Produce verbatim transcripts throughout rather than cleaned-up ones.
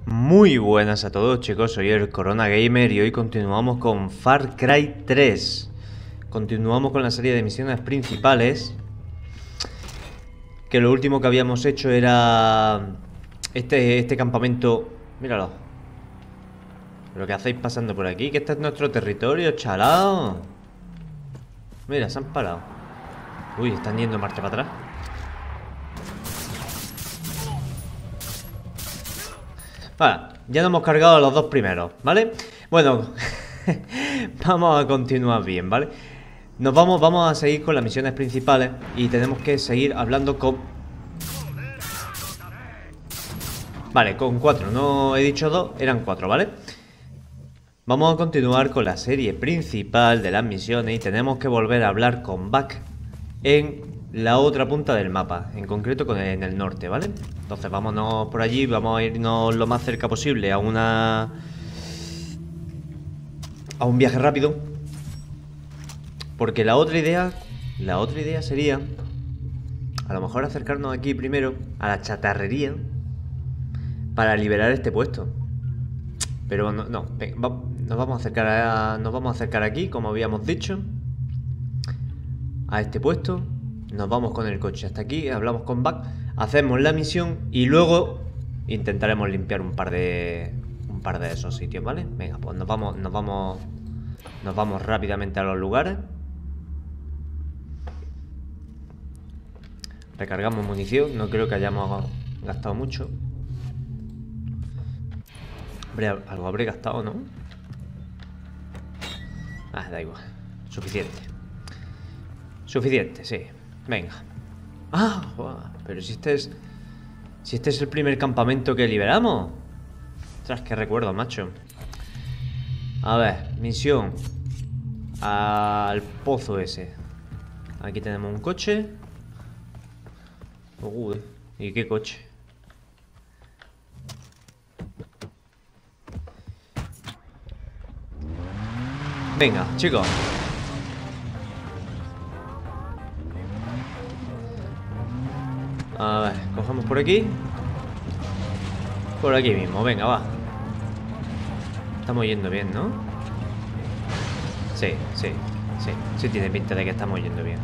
Muy buenas a todos, chicos, soy el Corona Gamer y hoy continuamos con Far Cry tres. Continuamos con la serie de misiones principales. Que lo último que habíamos hecho era este, este campamento. Míralo. ¿Pero qué hacéis pasando por aquí? Que este es nuestro territorio, chalao. Mira, se han parado. Uy, están yendo marcha para atrás. Vale, ya nos hemos cargado a los dos primeros, ¿vale? Bueno, vamos a continuar bien, ¿vale? Nos vamos, vamos a seguir con las misiones principales y tenemos que seguir hablando con... Vale, con cuatro, no he dicho dos, eran cuatro, ¿vale? Vamos a continuar con la serie principal de las misiones y tenemos que volver a hablar con Buck en la otra punta del mapa, en concreto con el, en el norte, ¿vale? Entonces vámonos por allí, vamos a irnos lo más cerca posible a una... a un viaje rápido. Porque la otra idea, la otra idea sería a lo mejor acercarnos aquí primero a la chatarrería para liberar este puesto. Pero no, no, venga, va, nos vamos a acercar a, nos vamos a acercar aquí, como habíamos dicho, a este puesto. Nos vamos con el coche hasta aquí, hablamos con Buck, hacemos la misión y luego intentaremos limpiar un par de un par de esos sitios, ¿vale? Venga, pues nos vamos, nos vamos, nos vamos rápidamente a los lugares. Recargamos munición, no creo que hayamos gastado mucho. Hombre, algo habré gastado, ¿no? Ah, da igual, suficiente. Suficiente, sí. Venga. Ah, pero si este es... Si este es el primer campamento que liberamos. Ostras, qué recuerdo, macho. A ver, misión al pozo ese. Aquí tenemos un coche. Uy, ¿y qué coche? Venga, chicos. A ver, cogemos por aquí. Por aquí mismo, venga, va. Estamos yendo bien, ¿no? Sí, sí, sí. Sí tiene pinta de que estamos yendo bien.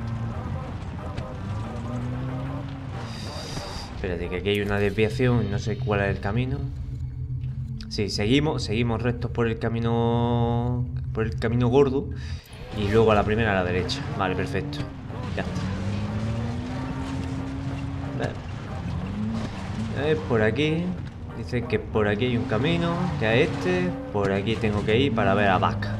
Espérate, que aquí hay una desviación y no sé cuál es el camino. Sí, seguimos, seguimos rectos por el camino... Por el camino gordo. Y luego a la primera a la derecha. Vale, perfecto. Ya está. Eh, por aquí. Dice que por aquí hay un camino. Que a este. Por aquí tengo que ir para ver a Vaca.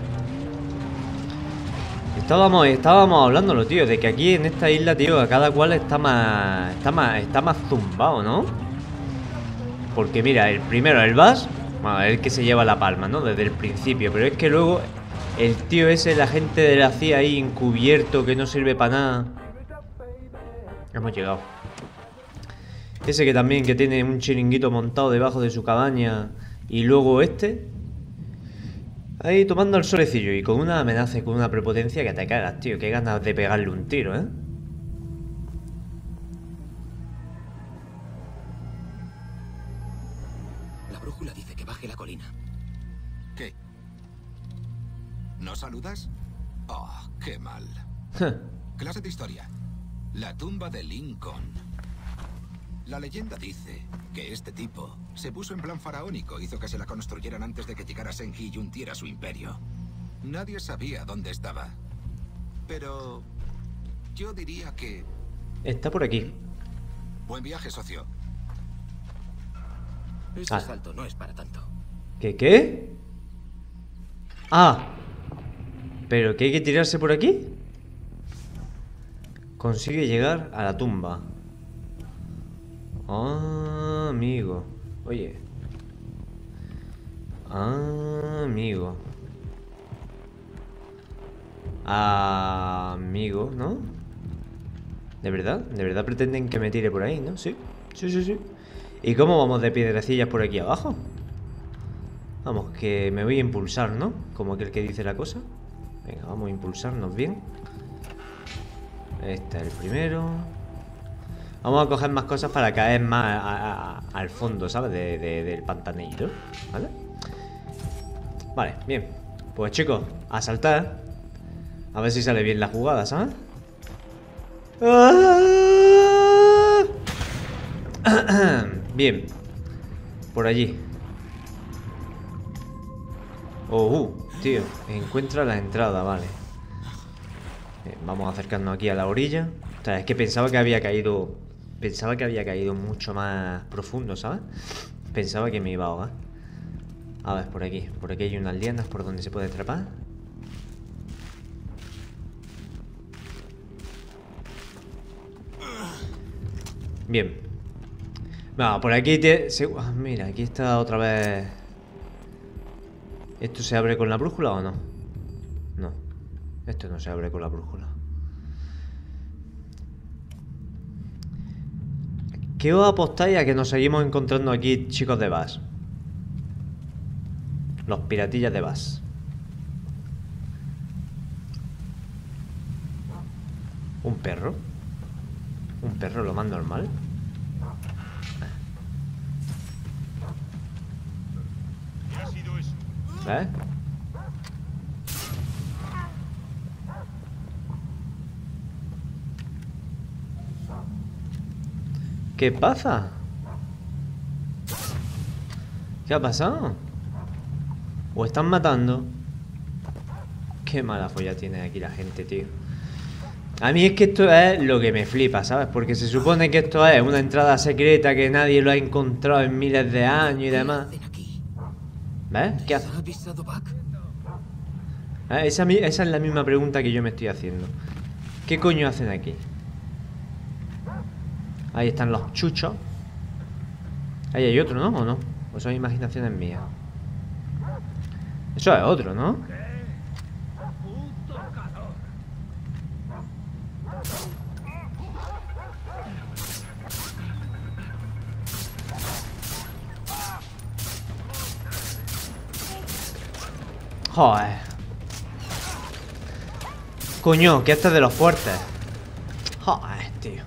Estábamos, estábamos hablándolo, tío. De que aquí en esta isla, tío, a cada cual está más. Está más. Está más zumbado, ¿no? Porque mira, el primero, el Bass. Bueno, es el que se lleva la palma, ¿no? Desde el principio. Pero es que luego. El tío ese, la gente de la C I A ahí encubierto, que no sirve para nada. Hemos llegado. Ese que también que tiene un chiringuito montado debajo de su cabaña. Y luego este ahí tomando el solecillo. Y con una amenaza y con una prepotencia que te cagas, tío. Qué ganas de pegarle un tiro, ¿eh? La brújula dice que baje la colina. ¿Qué? ¿No saludas? Oh, qué mal. Clase de historia. La tumba de Lincoln. La leyenda dice que este tipo se puso en plan faraónico, hizo que se la construyeran antes de que llegara Senji y hundiera su imperio. Nadie sabía dónde estaba. Pero yo diría que... Está por aquí. Buen viaje, socio. Ese Ah. asalto no es para tanto. ¿Qué qué? Ah. ¿Pero qué hay que tirarse por aquí? Consigue llegar a la tumba. Ah, amigo. Oye. Ah, amigo. Ah, amigo, ¿no? ¿De verdad? ¿De verdad pretenden que me tire por ahí, no? Sí, sí, sí, sí. ¿Y cómo vamos de piedrecillas por aquí abajo? Vamos, que me voy a impulsar, ¿no? Como aquel que dice la cosa. Venga, vamos a impulsarnos bien. Este es el primero. Vamos a coger más cosas para caer más a, a, a, al fondo, ¿sabes? De, de, del pantanillo, ¿vale? Vale, bien. Pues chicos, a saltar. A ver si sale bien la jugada, ¿sabes? Bien. Por allí. Oh, uh, tío. Encuentra la entrada, vale. Bien, vamos a acercarnos aquí a la orilla. O sea, es que pensaba que había caído... Pensaba que había caído mucho más profundo, ¿sabes? Pensaba que me iba a ahogar. A ver, por aquí. Por aquí hay unas lianas por donde se puede trepar. Bien. Vamos, por aquí te... se... Ah, mira, aquí está otra vez... ¿Esto se abre con la brújula o no? No. Esto no se abre con la brújula. ¿Qué os apostáis a que nos seguimos encontrando aquí, chicos de Bass? Los piratillas de Bass. ¿Un perro? ¿Un perro lo más normal? ¿Eh? ¿Qué pasa? ¿Qué ha pasado? ¿O están matando? Qué mala folla tiene aquí la gente, tío. A mí es que esto es lo que me flipa, ¿sabes? Porque se supone que esto es una entrada secreta que nadie lo ha encontrado en miles de años y demás. ¿Ves? ¿Qué hace? ¿Eh? Esa, esa es la misma pregunta que yo me estoy haciendo. ¿Qué coño hacen aquí? Ahí están los chuchos. Ahí hay otro, ¿no? ¿O no? ¿O son imaginaciones mías? Eso es otro, ¿no? Joder. Coño, que este es de los fuertes. Joder, tío.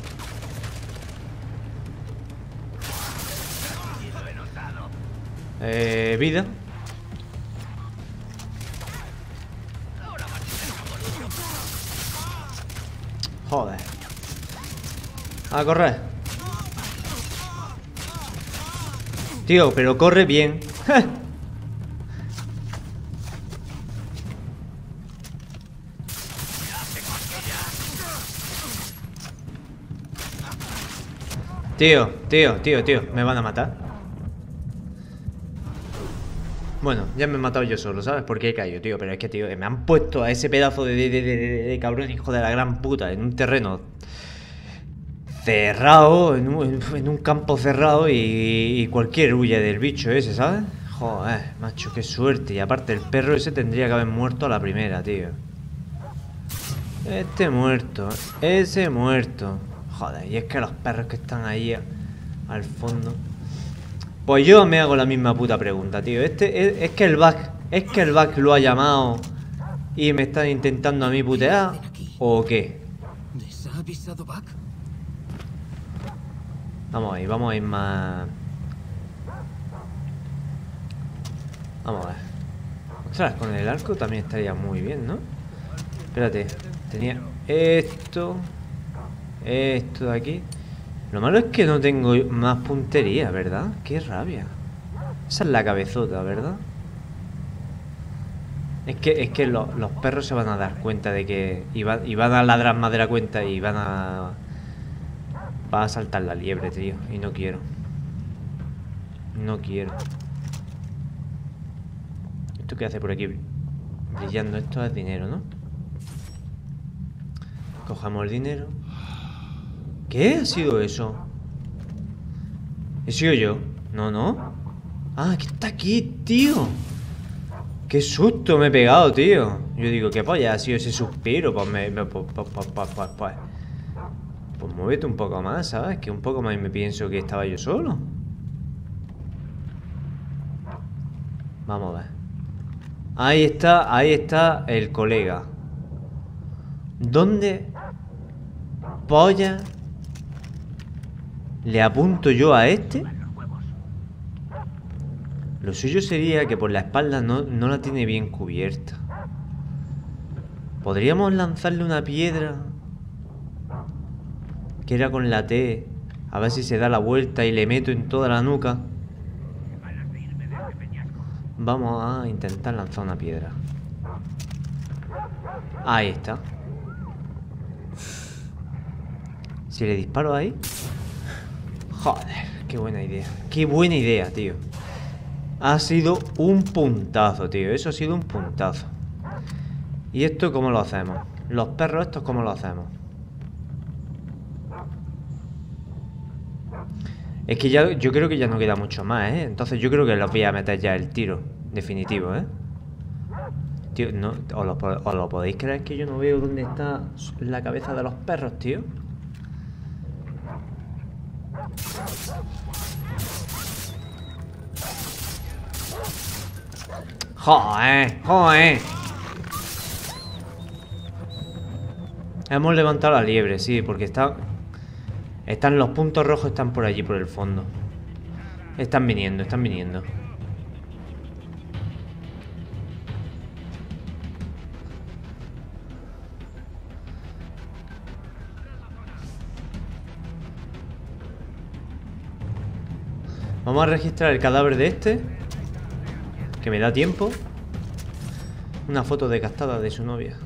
Eh, vida. Joder. A correr. Tío, pero corre bien. Tío, tío, tío, tío. Me van a matar. Bueno, ya me he matado yo solo, ¿sabes? Porque he caído, tío. Pero es que, tío, me han puesto a ese pedazo de, de, de, de, de cabrón, hijo de la gran puta, en un terreno cerrado, en un, en un campo cerrado, y, y cualquier huye del bicho ese, ¿sabes? Joder, macho, qué suerte. Y aparte, el perro ese tendría que haber muerto a la primera, tío. Este muerto, ese muerto. Joder, y es que los perros que están ahí a, al fondo. Pues yo me hago la misma puta pregunta, tío. Este es, es que el bug, es que el bug lo ha llamado y me están intentando a mí putear, ¿o qué? ¿Les ha avisado Buck? Vamos a ir, vamos a ir más. Vamos a ver. Ostras, con el arco también estaría muy bien, ¿no? Espérate, tenía esto. Esto de aquí. Lo malo es que no tengo más puntería, ¿verdad? Qué rabia. Esa es la cabezota, ¿verdad? Es que, es que lo, los perros se van a dar cuenta de que... Y, va, y van a ladrar más de la cuenta y van a... Va a saltar la liebre, tío. Y no quiero. No quiero. ¿Esto qué hace por aquí? Brillando. Esto es dinero, ¿no? Cojamos el dinero. ¿Qué ha sido eso? ¿He sido yo? No, no. Ah, que está aquí, tío. Qué susto me he pegado, tío. Yo digo, ¿qué polla ha sido ese suspiro? Pues me... me pues, pues, pues, pues, pues, pues. Pues muévete un poco más, ¿sabes? Que un poco más me pienso que estaba yo solo. Vamos a ver. Ahí está, ahí está el colega. ¿Dónde polla Le apunto yo a este. Lo suyo sería que por la espalda no, no la tiene bien cubierta. Podríamos lanzarle una piedra que era con la T. A ver si se da la vuelta y le meto en toda la nuca. Vamos a intentar lanzar una piedra. Ahí está. Si le disparo ahí. Joder, qué buena idea. Qué buena idea, tío. Ha sido un puntazo, tío. Eso ha sido un puntazo. ¿Y esto cómo lo hacemos? Los perros estos, ¿cómo lo hacemos? Es que ya, yo creo que ya no queda mucho más, ¿eh? Entonces yo creo que los voy a meter ya el tiro definitivo, ¿eh? Tío, no, ¿os lo, os lo podéis creer que yo no veo dónde está la cabeza de los perros, tío? ¡Joder! ¡Joder! Hemos levantado la liebre, sí, porque está... Están los puntos rojos, están por allí, por el fondo. Están viniendo, están viniendo. Vamos a registrar el cadáver de este, que me da tiempo. Una foto desgastada de su novia.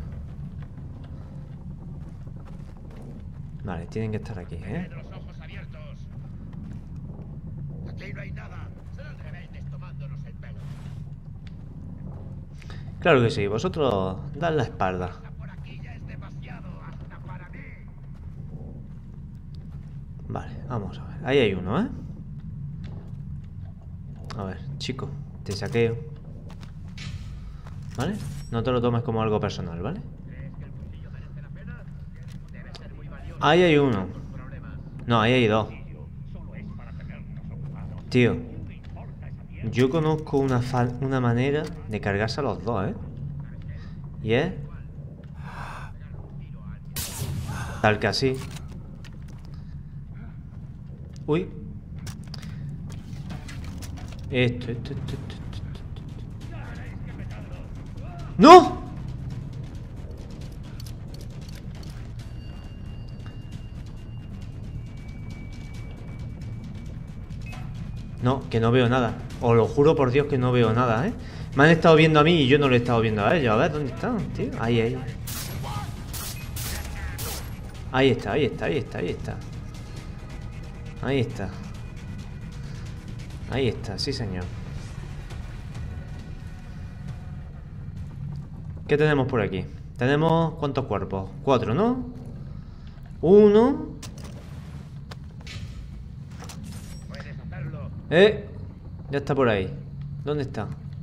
Vale, tienen que estar aquí, ¿eh? Claro que sí, vosotros dad la espalda. Vale, vamos a ver. Ahí hay uno, ¿eh? A ver, chico, te saqueo. ¿Vale? No te lo tomes como algo personal, ¿vale? Ahí hay uno. No, ahí hay dos. Tío, yo conozco una, una manera de cargarse a los dos, ¿eh? Y es... tal que así. Uy. Esto, esto, esto, esto, esto, esto. ¡No! No, que no veo nada. Os lo juro por Dios que no veo nada, ¿eh? Me han estado viendo a mí y yo no lo he estado viendo a ellos. A ver, ¿dónde están, tío? Ahí, ahí. Ahí está, ahí está, ahí está, ahí está. Ahí está. Ahí está, sí señor. ¿Qué tenemos por aquí? Tenemos... ¿cuántos cuerpos? Cuatro, ¿no? Uno. Eh, ya está por ahí. ¿Dónde está?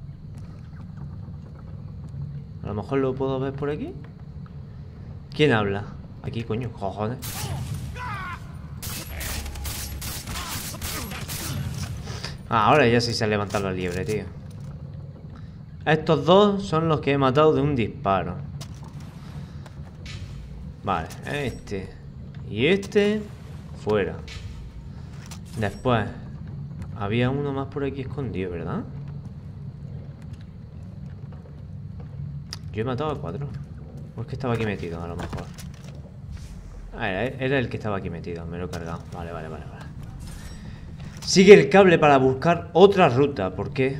A lo mejor lo puedo ver por aquí. ¿Quién habla? Aquí, coño, cojones. Ah, ahora ya sí se ha levantado la liebre, tío. Estos dos son los que he matado de un disparo. Vale, este y este fuera. Después había uno más por aquí escondido, ¿verdad? Yo he matado a cuatro. O es que estaba aquí metido, a lo mejor. Ah, era, era el que estaba aquí metido. Me lo he cargado. Vale, vale, vale, vale. Sigue el cable para buscar otra ruta. ¿Por qué?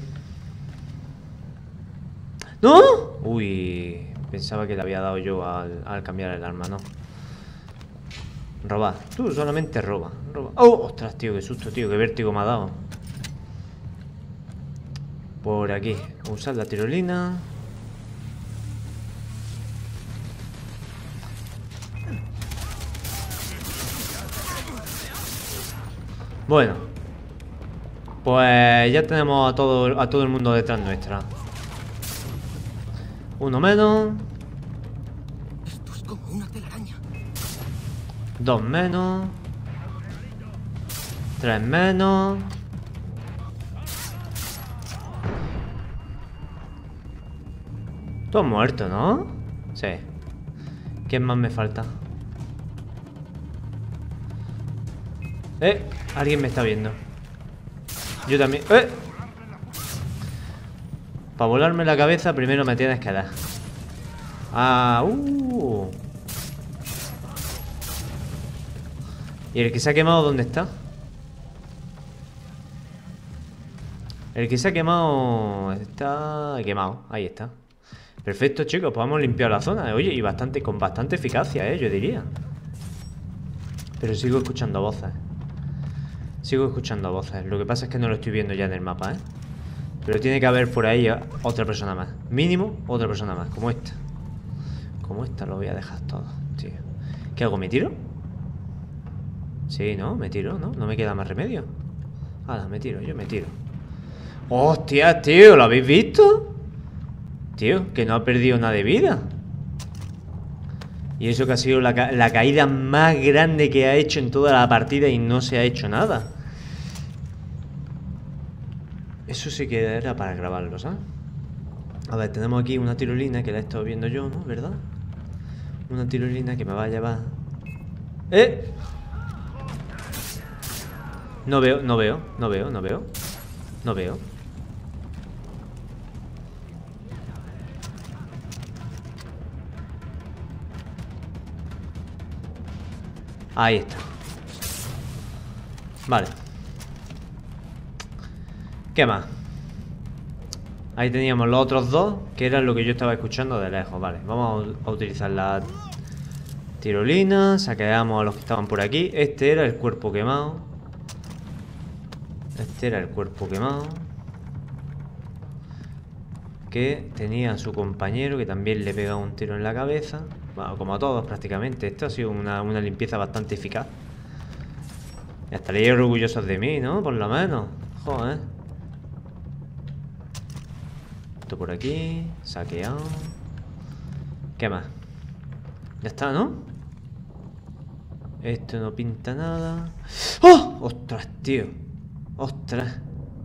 ¡No! Uy, pensaba que le había dado yo al, al cambiar el arma, ¿no? Robar. Tú solamente roba, roba. ¡Oh! ¡Ostras, tío! ¡Qué susto, tío! ¡Qué vértigo me ha dado! Por aquí. Usar la tirolina. Bueno. Pues ya tenemos a todo, a todo el mundo detrás nuestra. Uno menos. Esto es como una telaraña. Dos menos. Tres menos. Todos muertos, ¿no? Sí. ¿Quién más me falta? Eh, alguien me está viendo. Yo también. Eh. Para volarme la cabeza primero me tienes que dar. Ah, uh. ¿Y el que se ha quemado dónde está? El que se ha quemado está quemado, ahí está. Perfecto, chicos, pues hemos limpiado la zona. Oye, y bastante, con bastante eficacia, eh, yo diría. Pero sigo escuchando voces. Sigo escuchando voces. Lo que pasa es que no lo estoy viendo ya en el mapa, eh. Pero tiene que haber por ahí otra persona más. Mínimo otra persona más, como esta. Como esta lo voy a dejar todo, tío. ¿Qué hago? ¿Me tiro? Sí, ¿no? Me tiro, ¿no? No me queda más remedio. Hala, me tiro, yo me tiro. ¡Hostia, tío! ¿Lo habéis visto? Tío, que no ha perdido nada de vida. Y eso que ha sido la, ca la caída más grande que ha hecho en toda la partida y no se ha hecho nada. Eso sí que era para grabarlo, ¿sabes? A ver, tenemos aquí una tirolina que la he estado viendo yo, ¿no? ¿Verdad? Una tirolina que me va a llevar... ¡Eh! No veo, no veo, no veo, no veo. No veo. Ahí está. Vale. ¿Qué más? Ahí teníamos los otros dos, que eran lo que yo estaba escuchando de lejos. Vale, vamos a utilizar la tirolina. Saqueamos a los que estaban por aquí. Este era el cuerpo quemado. Este era el cuerpo quemado, que tenía a su compañero, que también le pegaba un tiro en la cabeza. Bueno, como a todos prácticamente. Esto ha sido una, una limpieza bastante eficaz. Estaréis orgullosos de mí, ¿no? Por lo menos. Joder. Esto por aquí. Saqueado. ¿Qué más? Ya está, ¿no? Esto no pinta nada. ¡Oh! ¡Ostras, tío! ¡Ostras!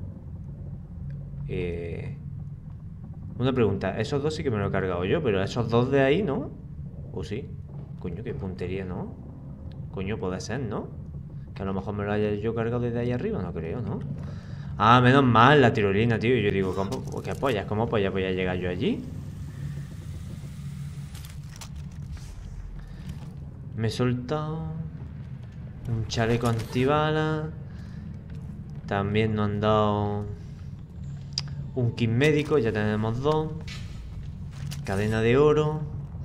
Eh... Una pregunta. Esos dos sí que me lo he cargado yo, pero esos dos de ahí, ¿no? ¿O sí? Coño, qué puntería, ¿no? Coño, puede ser, ¿no? Que a lo mejor me lo haya yo cargado desde ahí arriba, no creo, ¿no? Ah, menos mal, la tirolina, tío. Yo digo, ¿cómo? ¿Qué pollas? ¿Cómo pollas voy a llegar yo allí? Me he soltado un chaleco antibala. También nos han dado un kit médico, ya tenemos dos. Cadena de oro.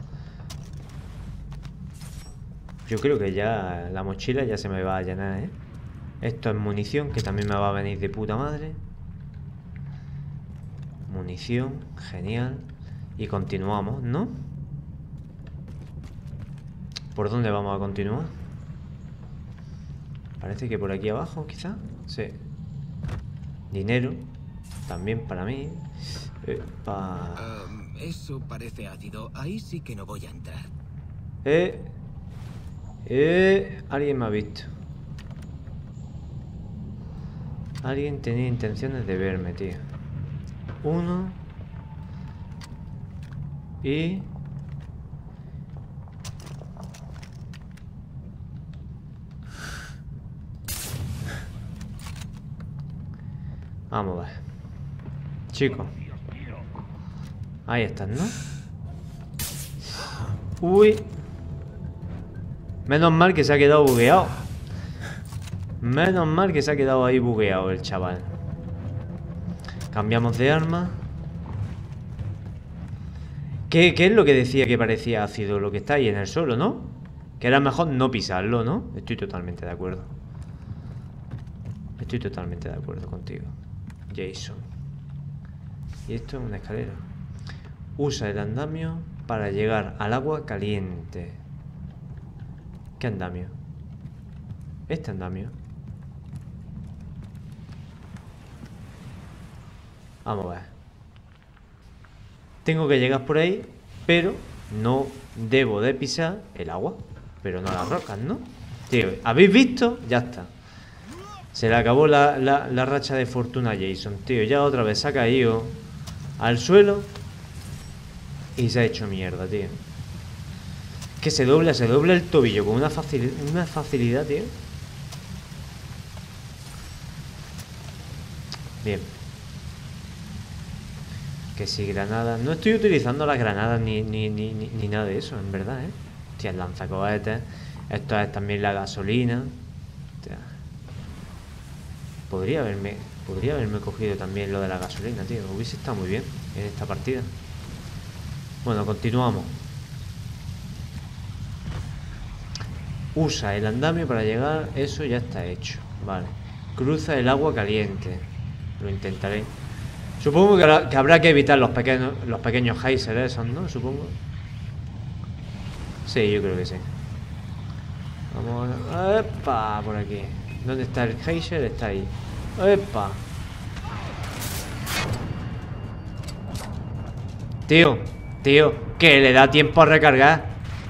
Yo creo que ya la mochila ya se me va a llenar, ¿eh? Esto es munición, que también me va a venir de puta madre. Munición, genial. Y continuamos, ¿no? ¿Por dónde vamos a continuar? Parece que por aquí abajo, quizá. Sí. Dinero. También para mí. Epa. Um, eso parece ácido. Ahí sí que no voy a entrar. Eh. Eh. Alguien me ha visto. Alguien tenía intenciones de verme, tío. Uno. Y... Vamos a ver. Chicos. Ahí están, ¿no? Uy. Menos mal que se ha quedado bugueado. Menos mal que se ha quedado ahí bugueado el chaval. Cambiamos de arma. ¿Qué, qué es lo que decía que parecía ácido? Lo que está ahí en el suelo, ¿no? Que era mejor no pisarlo, ¿no? Estoy totalmente de acuerdo. Estoy totalmente de acuerdo contigo, Jason. Y esto es una escalera. Usa el andamio para llegar al agua caliente. ¿Qué andamio? Este andamio. Vamos a ver. Tengo que llegar por ahí, pero no debo de pisar el agua. Pero no las rocas, ¿no? Tío, ¿habéis visto? Ya está. Se le acabó la, la, la racha de fortuna a Jason, tío. Ya otra vez se ha caído al suelo y se ha hecho mierda, tío. Que se dobla, se dobla el tobillo con una, facil, una facilidad, tío. Bien. Que si granadas... No estoy utilizando las granadas ni, ni, ni, ni, ni nada de eso, en verdad, ¿eh? Hostia, el lanzacohetes. Esto es también la gasolina. Hostia. Podría haberme... Podría haberme cogido también lo de la gasolina, tío. Hubiese estado muy bien en esta partida. Bueno, continuamos. Usa el andamio para llegar. Eso ya está hecho. Vale. Cruza el agua caliente. Lo intentaré. Supongo que habrá que, habrá que evitar los pequeños los pequeños geysers esos, ¿no? Supongo. Sí, yo creo que sí. Vamos a... ¡Epa! Por aquí. ¿Dónde está el geyser? Está ahí. ¡Epa! Tío, tío, que le da tiempo a recargar.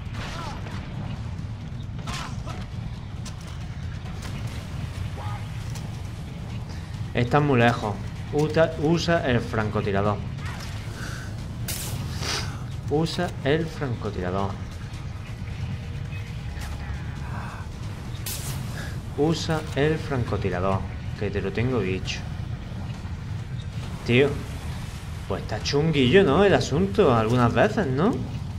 Está muy lejos. Usa, usa el francotirador. Usa el francotirador. Usa el francotirador. Que te lo tengo dicho. Tío. Pues está chunguillo, ¿no? El asunto algunas veces, ¿no?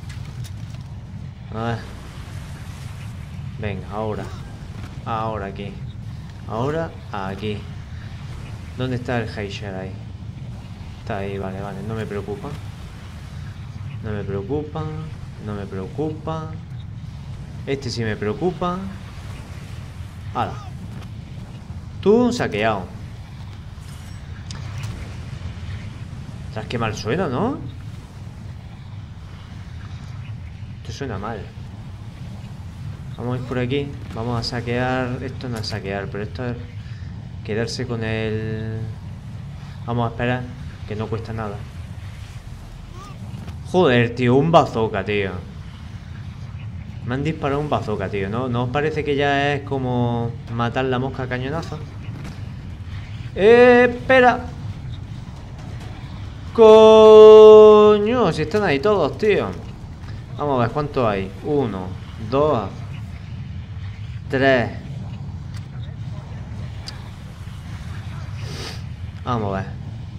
A ver. Venga, ahora. Ahora aquí. Ahora aquí. ¿Dónde está el geyser ahí? Está ahí, vale, vale. No me preocupa. No me preocupa. No me preocupa. Este sí me preocupa. ¡Hala! Tú saqueado. ¿Sabes qué mal suena, no? Esto suena mal. Vamos a ir por aquí. Vamos a saquear. Esto no es saquear, pero esto es quedarse con el... Vamos a esperar, que no cuesta nada. Joder, tío, un bazooka, tío. Me han disparado un bazooka, tío. ¿No, ¿No os parece que ya es como matar la mosca a cañonazo? Eh, espera. Coño, si están ahí todos, tío. Vamos a ver cuántos hay. Uno, dos, tres. Vamos a ver.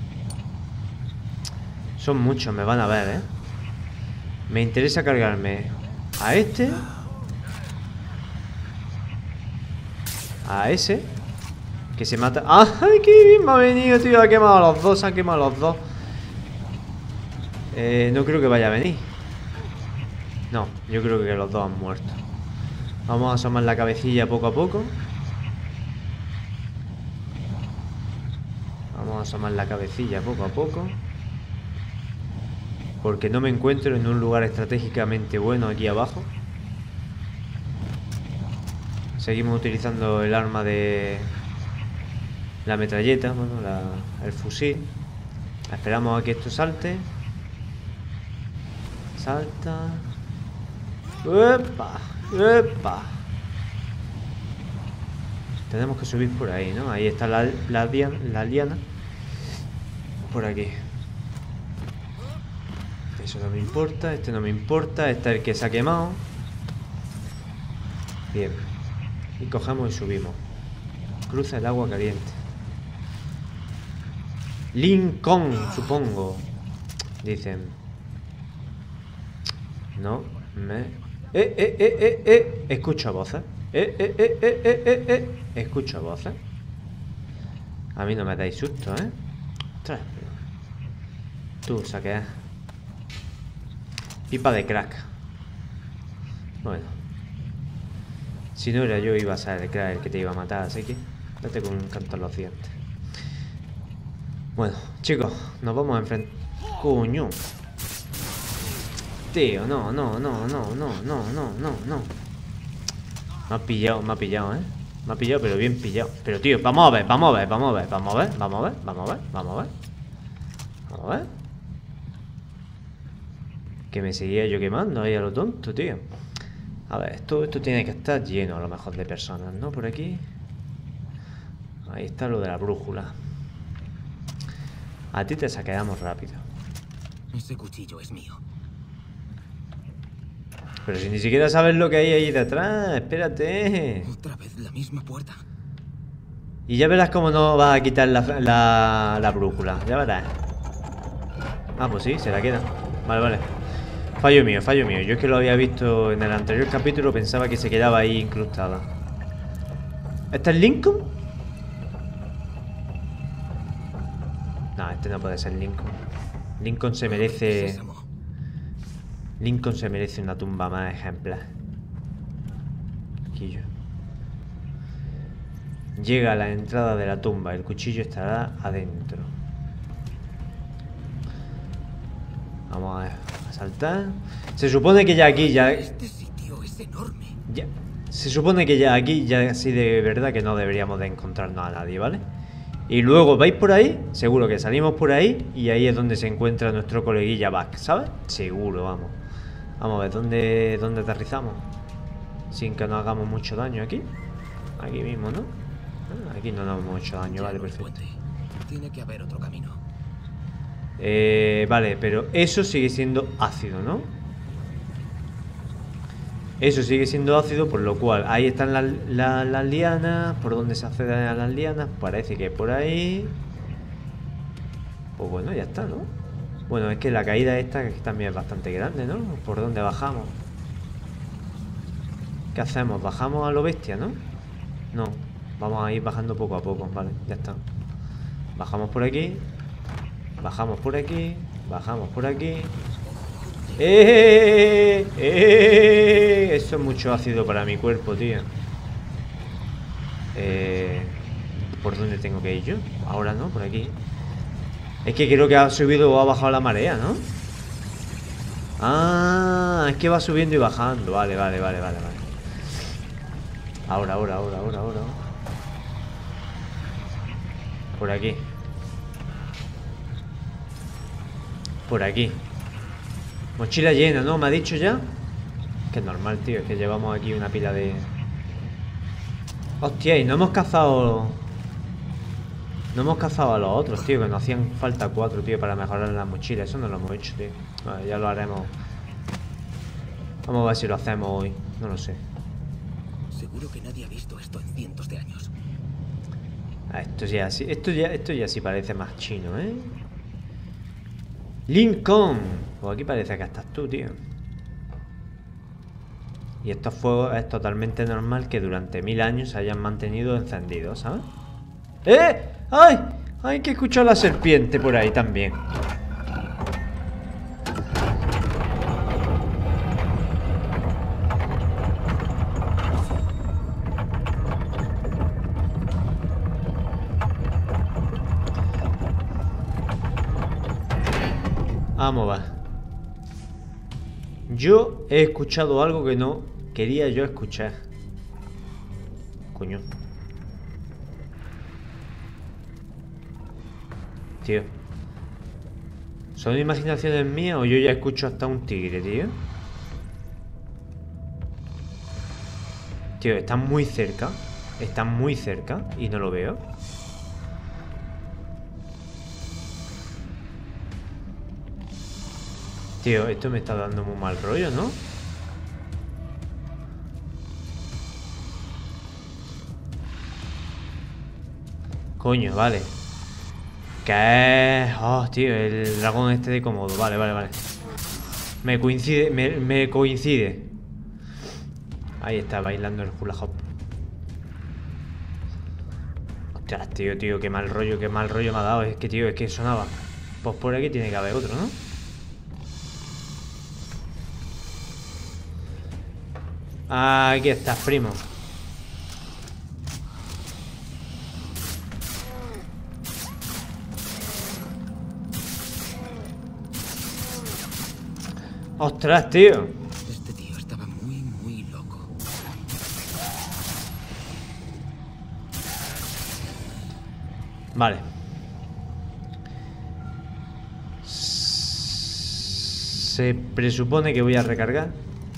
Son muchos, me van a ver, ¿eh? Me interesa cargarme a este, a ese, que se mata. ¡Ay, qué bien me ha venido, tío! Ha quemado a los dos, ha quemado a los dos. eh, No creo que vaya a venir. No, yo creo que los dos han muerto. Vamos a asomar la cabecilla poco a poco. Vamos a asomar la cabecilla poco a poco. Porque no me encuentro en un lugar estratégicamente bueno aquí abajo. Seguimos utilizando el arma de... La metralleta, bueno, la, el fusil. Esperamos a que esto salte. Salta. ¡Epa! ¡Epa! Tenemos que subir por ahí, ¿no? Ahí está la, la, la liana. Por aquí. Eso no me importa, este no me importa. Este es el que se ha quemado. Bien. Y cogemos y subimos. Cruza el agua caliente. Lincoln, supongo. Dicen. No me... Eh, eh, eh, eh, eh. Escucho voces. Eh, eh, eh, eh, eh, eh, eh. Escucho voces. A mí no me dais susto, ¿eh? Ostras. Tú, saqueas. Pipa de crack. Bueno. Si no era yo, iba a ser el crack el que te iba a matar, así que date con un canto en los dientes. Bueno, chicos, nos vamos a enfrentar. Coño. Tío, no, no, no, no, no, no, no, no, no. Me ha pillado, me ha pillado, ¿eh? Me ha pillado, pero bien pillado. Pero tío, vamos a ver, vamos a ver, vamos a ver, vamos a ver, vamos a ver, vamos a ver, vamos a ver. Vamos a ver. Que me seguía yo quemando ahí a lo tonto, tío. A ver, esto, esto tiene que estar lleno a lo mejor de personas, ¿no? Por aquí. Ahí está lo de la brújula. A ti te saqueamos rápido. Ese cuchillo es mío. Pero si ni siquiera sabes lo que hay ahí detrás, espérate. Otra vez la misma puerta. Y ya verás cómo no vas a quitar la, la, la brújula. Ya verás. Ah, pues sí, se la queda. Vale, vale. Fallo mío, fallo mío. Yo es que lo había visto en el anterior capítulo. Pensaba que se quedaba ahí incrustada. ¿Este es Lincoln? No, este no puede ser Lincoln. Lincoln se merece... Lincoln se merece una tumba más ejemplar. Aquí yo. Llega a la entrada de la tumba. El cuchillo estará adentro. Vamos a, a saltar. Se supone que ya aquí ya... Este sitio es enorme. ya... Se supone que ya aquí ya sí de verdad que no deberíamos de encontrarnos a nadie, ¿vale? Y luego vais por ahí, seguro que salimos por ahí y ahí es donde se encuentra nuestro coleguilla Buck, ¿sabes? Seguro, vamos. Vamos a ver, ¿dónde, dónde aterrizamos? Sin que nos hagamos mucho daño aquí. Aquí mismo, ¿no? Ah, aquí no nos hemos hecho daño, vale, perfecto. Tiene que haber otro camino. Eh, vale, pero eso sigue siendo ácido, ¿no? Eso sigue siendo ácido, por lo cual ahí están las, las, las lianas. ¿Por dónde se accede a las lianas? Parece que por ahí. Pues bueno, ya está, ¿no? Bueno, es que la caída esta que también es bastante grande, ¿no? ¿Por dónde bajamos? ¿Qué hacemos? ¿Bajamos a lo bestia, no? No, vamos a ir bajando poco a poco, vale, ya está. Bajamos por aquí. Bajamos por aquí. Bajamos por aquí. ¡Eh! ¡Eh! Eso es mucho ácido para mi cuerpo, tío. Eh, ¿Por dónde tengo que ir yo? Ahora no, por aquí. Es que creo que ha subido o ha bajado la marea, ¿no? Ah, es que va subiendo y bajando. Vale, vale, vale, vale, vale. Ahora, ahora, ahora, ahora, ahora. Por aquí. Por aquí. Mochila llena, ¿no? ¿Me ha dicho ya? Que es normal, tío. Es que llevamos aquí una pila de... Hostia, y no hemos cazado... No hemos cazado a los otros, tío. Que nos hacían falta cuatro, tío, para mejorar la mochila. Eso no lo hemos hecho, tío. Vale, ya lo haremos. Vamos a ver si lo hacemos hoy. No lo sé. Seguro que nadie ha visto esto en cientos de años. Ah, esto ya sí, esto ya, esto ya sí parece más chino, ¿eh? Lincoln. Pues aquí parece que estás tú, tío. Y estos fuegos es totalmente normal que durante mil años se hayan mantenido encendidos, ¿sabes? ¡Eh! ¡Ay! ¡Ay, que escuchó la serpiente por ahí también! Vamos, va. Yo he escuchado algo que no quería yo escuchar. Coño. Tío. ¿Son imaginaciones mías o yo ya escucho hasta un tigre, tío? Tío, están muy cerca. Están muy cerca y no lo veo. Tío, esto me está dando muy mal rollo, ¿no? Coño, vale. ¿Qué es? Oh, tío, el dragón este de cómodo. Vale, vale, vale. Me coincide, me, me coincide. Ahí está, bailando el hula hop. Ostras, tío, tío, qué mal rollo, qué mal rollo me ha dado. Es que, tío, es que sonaba. Pues por aquí tiene que haber otro, ¿no? Aquí estás, primo. Ostras, tío. Este tío estaba muy, muy loco. Vale. Se presupone que voy a recargar.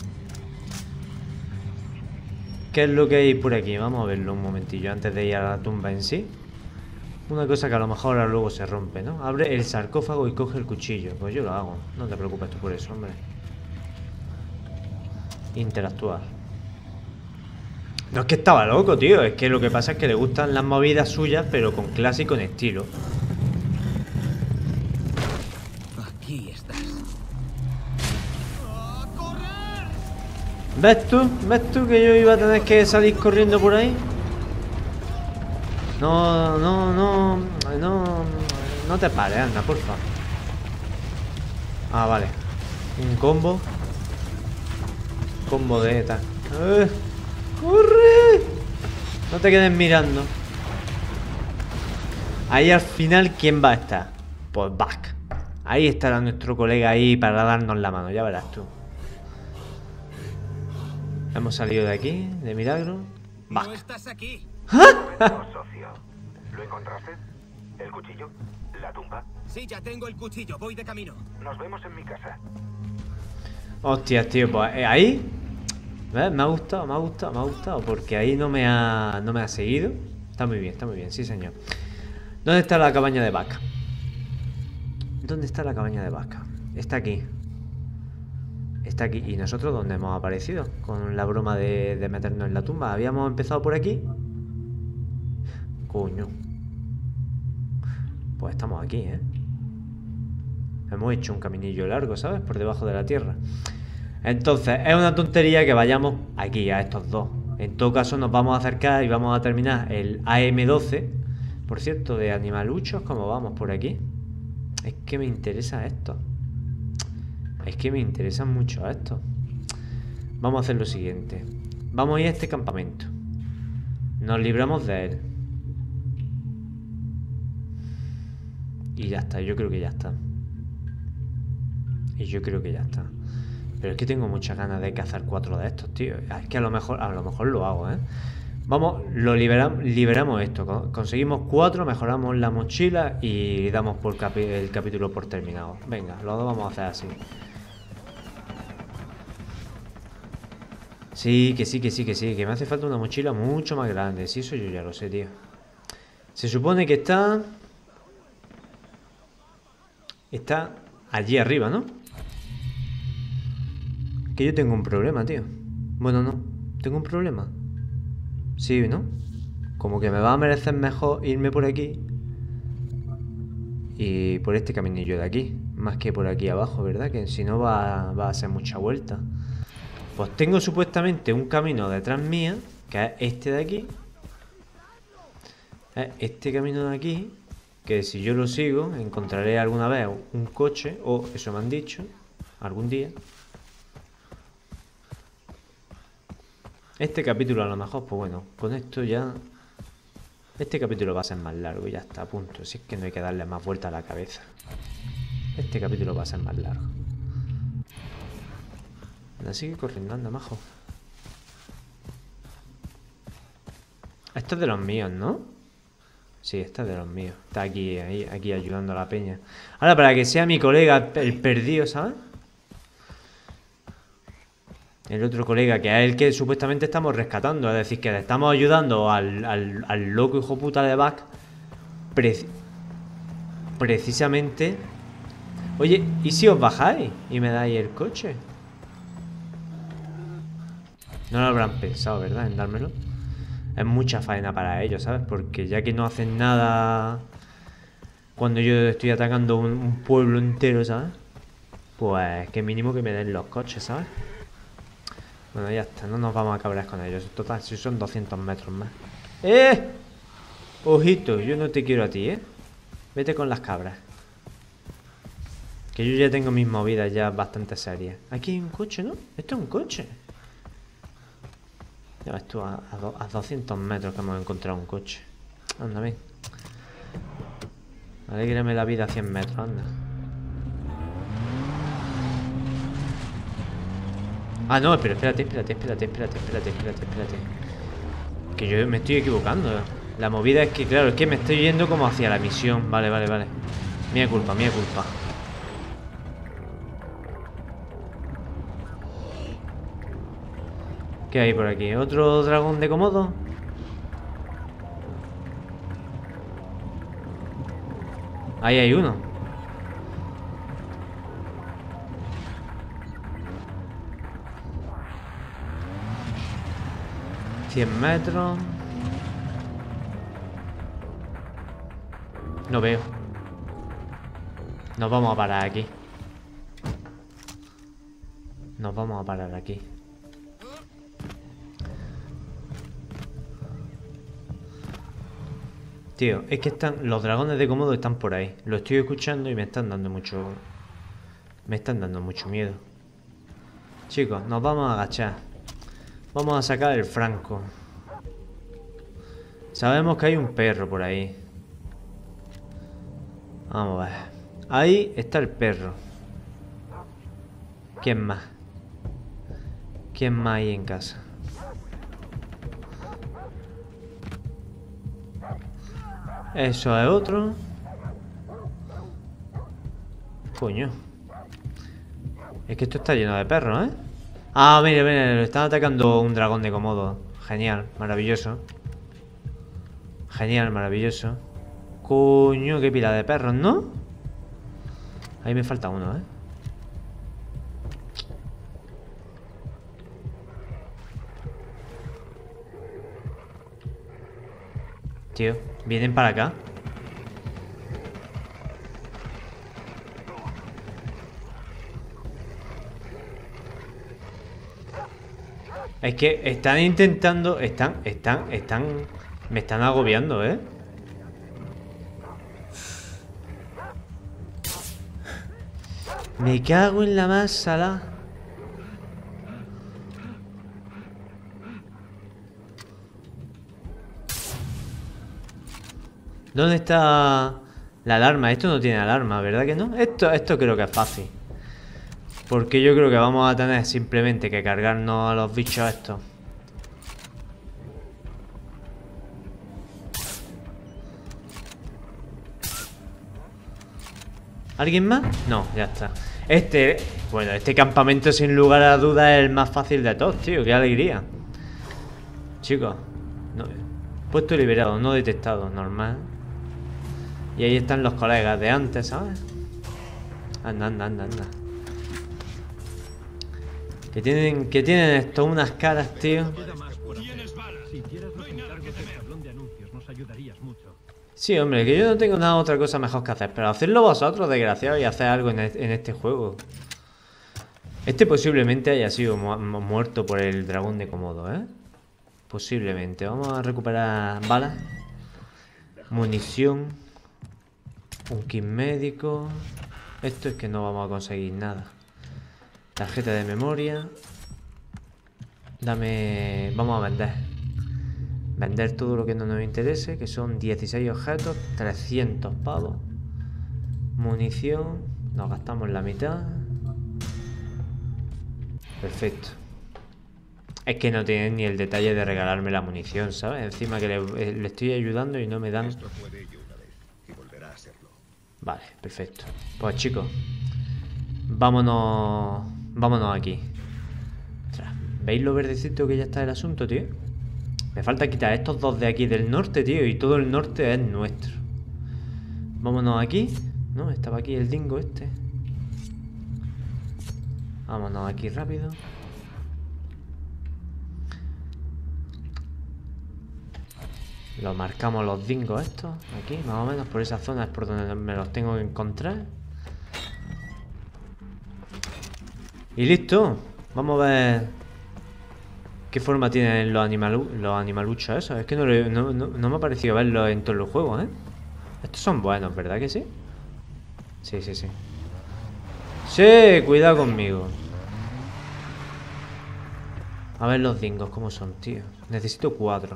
¿Qué es lo que hay por aquí? Vamos a verlo un momentillo antes de ir a la tumba en sí. Una cosa que a lo mejor ahora luego se rompe, ¿no? Abre el sarcófago y coge el cuchillo. Pues yo lo hago. No te preocupes tú por eso, hombre. Interactuar. No es que estaba loco, tío. Es que lo que pasa es que le gustan las movidas suyas, pero con clase y con estilo. Aquí estás. ¿Ves tú? ¿Ves tú que yo iba a tener que salir corriendo por ahí? No, no, no, no, no te pares, anda, porfa. Ah, vale. Un combo. Combo de ETA. ¡Eh! ¡Corre! No te quedes mirando. Ahí al final, ¿quién va a estar? Pues Buck. Ahí estará nuestro colega ahí para darnos la mano, ya verás tú. Hemos salido de aquí, de milagro. Buck. No estás aquí. No, socio. ¿Lo encontraste? ¿El cuchillo? ¿La tumba? Sí, ya tengo el cuchillo. Voy de camino. Nos vemos en mi casa. Hostias, tío, pues eh, ahí. ¿Ves? Me ha gustado, me ha gustado, me ha gustado. Porque ahí no me ha, no me ha seguido. Está muy bien, está muy bien, sí señor. ¿Dónde está la cabaña de vaca? ¿Dónde está la cabaña de vaca? Está aquí. Está aquí. ¿Y nosotros dónde hemos aparecido? Con la broma de, de meternos en la tumba. Habíamos empezado por aquí. Coño. Pues estamos aquí, ¿eh? Hemos hecho un caminillo largo, ¿sabes? Por debajo de la tierra. Entonces, es una tontería que vayamos aquí, a estos dos. En todo caso, nos vamos a acercar y vamos a terminar el A M doce. Por cierto, de animaluchos, ¿cómo vamos por aquí? Es que me interesa esto. Es que me interesan mucho esto. Vamos a hacer lo siguiente. Vamos a ir a este campamento. Nos libramos de él. Y ya está, yo creo que ya está. Y yo creo que ya está. Pero es que tengo muchas ganas de cazar cuatro de estos, tío. Es que a lo mejor, a lo mejor lo hago, ¿eh? Vamos, lo liberamos, liberamos esto. Conseguimos cuatro, mejoramos la mochila y damos por capi el capítulo por terminado. Venga, los dos vamos a hacer así. Sí, que sí, que sí, que sí. Que me hace falta una mochila mucho más grande. Sí, eso yo ya lo sé, tío. Se supone que está... Está allí arriba, ¿no? Que yo tengo un problema, tío. Bueno, no. Tengo un problema. Sí, ¿no? Como que me va a merecer mejor irme por aquí y por este caminillo de aquí, más que por aquí abajo, ¿verdad? Que si no va, va a ser mucha vuelta. Pues tengo supuestamente un camino detrás mía, que es este de aquí. Es este camino de aquí, que si yo lo sigo, encontraré alguna vez un coche, o eso me han dicho, algún día. Este capítulo a lo mejor, pues bueno, con esto ya... Este capítulo va a ser más largo y ya está, a punto. Si es que no hay que darle más vuelta a la cabeza. Este capítulo va a ser más largo. Anda, sigue corriendo, anda, majo. Esto es de los míos, ¿no? Sí, este es de los míos. Está aquí, ahí, aquí ayudando a la peña. Ahora, para que sea mi colega el perdido, ¿sabes? El otro colega, que es el que supuestamente estamos rescatando. Es decir, que le estamos ayudando al, al, al loco hijo puta de Buck. Pre precisamente. Oye, ¿y si os bajáis y me dais el coche? No lo habrán pensado, ¿verdad? En dármelo. Es mucha faena para ellos, ¿sabes? Porque ya que no hacen nada cuando yo estoy atacando un, un pueblo entero, ¿sabes? Pues que mínimo que me den los coches, ¿sabes? Bueno, ya está, no nos vamos a cabrear con ellos. Total, si son doscientos metros más. ¡Eh! Ojito, yo no te quiero a ti, ¿eh? Vete con las cabras. Que yo ya tengo mis movidas ya bastante serias. Aquí hay un coche, ¿no? Esto es un coche. Ya ves tú, a, a, do, a doscientos metros que hemos encontrado un coche. Anda, ven. Alégrame la vida a cien metros, anda. Ah, no, pero espérate, espérate, espérate, espérate, espérate, espérate, espérate. Que yo me estoy equivocando. La movida es que, claro, es que me estoy yendo como hacia la misión. Vale, vale, vale. Mía culpa, mía culpa. ¿Qué hay por aquí? ¿Otro dragón de Komodo? Ahí hay uno. cien metros. No veo. Nos vamos a parar aquí. Nos vamos a parar aquí. Tío, es que están... Los dragones de Komodo están por ahí. Lo estoy escuchando y me están dando mucho... Me están dando mucho miedo. Chicos, nos vamos a agachar. Vamos a sacar el franco. Sabemos que hay un perro por ahí. Vamos a ver. Ahí está el perro. ¿Quién más? ¿Quién más hay en casa? Eso es otro. Coño. Es que esto está lleno de perros, ¿eh? Ah, mire, mire, lo están atacando un dragón de Komodo. Genial, maravilloso. Genial, maravilloso. Coño, qué pila de perros, ¿no? Ahí me falta uno, ¿eh? Tío, vienen para acá. Es que están intentando... Están, están, están... Me están agobiando, ¿eh? Me cago en la masa, la... ¿Dónde está la alarma? Esto no tiene alarma, ¿verdad que no? Esto, esto creo que es fácil. Porque yo creo que vamos a tener simplemente que cargarnos a los bichos estos. ¿Alguien más? No, ya está. Este, bueno, este campamento sin lugar a dudas es el más fácil de todos, tío. Qué alegría. Chicos, no, puesto liberado, no detectado, normal. Y ahí están los colegas de antes, ¿sabes? Anda, anda, anda, anda. Que tienen, que tienen esto unas caras, tío. Sí, hombre, que yo no tengo nada otra cosa mejor que hacer. Pero hacerlo vosotros, desgraciados, y hacer algo en, en este juego. Este posiblemente haya sido mu muerto por el dragón de Komodo, ¿eh? Posiblemente. Vamos a recuperar balas. Munición. Un kit médico. Esto es que no vamos a conseguir nada. Tarjeta de memoria. Dame... Vamos a vender. Vender todo lo que no nos interese, que son dieciséis objetos, trescientos pavos. Munición. Nos gastamos la mitad. Perfecto. Es que no tienen ni el detalle de regalarme la munición, ¿sabes? Encima que le, le estoy ayudando y no me dan... Vale, perfecto. Pues chicos, vámonos... Vámonos aquí. Ostras, ¿veis lo verdecito que ya está el asunto, tío? Me falta quitar estos dos de aquí del norte, tío. Y todo el norte es nuestro. Vámonos aquí. No, estaba aquí el dingo este. Vámonos aquí rápido. Lo marcamos los dingos estos. Aquí, más o menos por esa zona es por donde me los tengo que encontrar. Y listo. Vamos a ver qué forma tienen los, animalu los animaluchos esos. Es que no, no, no, no me ha parecido verlos en todos los juegos, ¿eh? Estos son buenos, ¿verdad que sí? Sí, sí, sí. Sí, cuidado conmigo. A ver los dingos cómo son, tío. Necesito cuatro.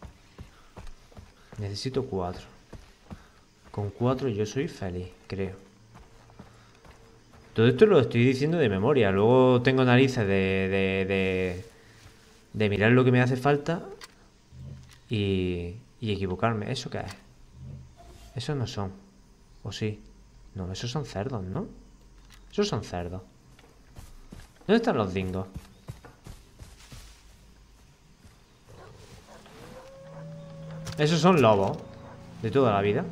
Necesito cuatro. Con cuatro yo soy feliz, creo. Todo esto lo estoy diciendo de memoria. Luego tengo narices de... de, de, de mirar lo que me hace falta. Y... y equivocarme. ¿Eso qué es? Esos no son. ¿O sí? No, esos son cerdos, ¿no? Esos son cerdos. ¿Dónde están los dingos? Esos son lobos. De toda la vida.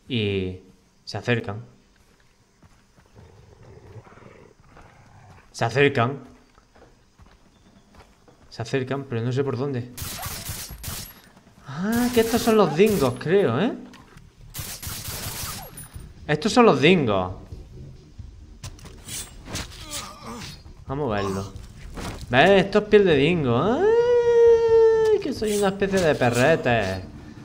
Y se acercan. Se acercan. Se acercan, pero no sé por dónde. Ah, que estos son los dingos, creo, ¿eh? Estos son los dingos. Vamos a verlo. ¿Ves? Esto es piel de dingo. ¡Ay! Que soy una especie de perrete.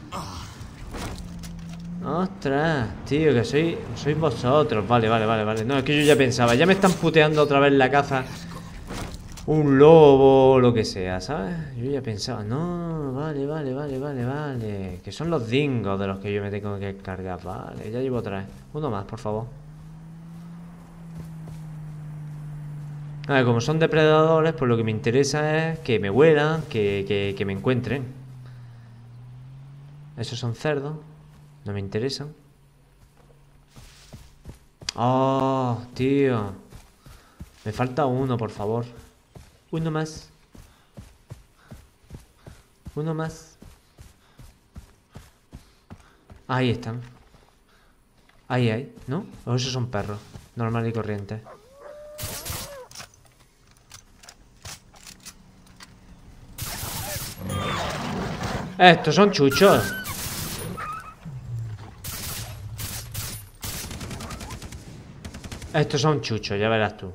Ostras, tío, que soy, sois vosotros. Vale, vale, vale, vale. No, es que yo ya pensaba. Ya me están puteando otra vez la caza. Un lobo, lo que sea, ¿sabes? Yo ya pensaba, no, vale, vale, vale, vale, vale. Que son los dingos de los que yo me tengo que cargar. Vale, ya llevo tres. Uno más, por favor. A ver, como son depredadores, pues lo que me interesa es que me huelan, que, que, que me encuentren. Esos son cerdos. No me interesan. Oh, tío. Me falta uno, por favor. Uno más. Uno más. Ahí están. Ahí hay, ¿no? O esos son perros. Normal y corriente. Estos son chuchos. Estos son chuchos, ya verás tú.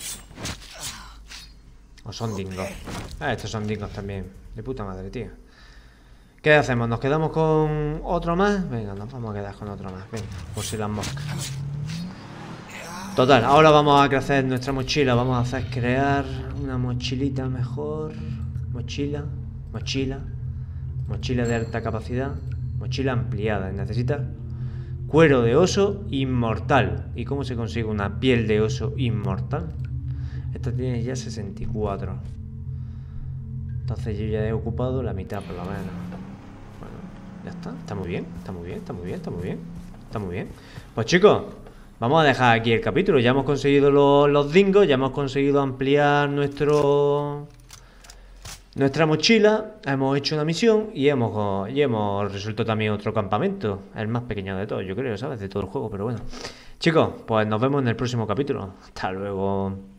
O son dingos. Ah, estos son dingos también. De puta madre, tío. ¿Qué hacemos? ¿Nos quedamos con otro más? Venga, nos vamos a quedar con otro más. Venga, por si las moscas. Total, ahora vamos a crecer nuestra mochila. Vamos a hacer crear una mochilita mejor. Mochila, mochila. Mochila de alta capacidad. Mochila ampliada. Necesita cuero de oso inmortal. ¿Y cómo se consigue una piel de oso inmortal? Esta tiene ya sesenta y cuatro. Entonces yo ya he ocupado la mitad por lo menos. Bueno, ya está. Está muy bien, está muy bien, está muy bien, está muy bien. Está muy bien. Pues chicos, vamos a dejar aquí el capítulo. Ya hemos conseguido los, los dingos. Ya hemos conseguido ampliar nuestro... Nuestra mochila, hemos hecho una misión y hemos, y hemos resuelto también otro campamento. El más pequeño de todos, yo creo, ¿sabes? De todo el juego, pero bueno. Chicos, pues nos vemos en el próximo capítulo. Hasta luego.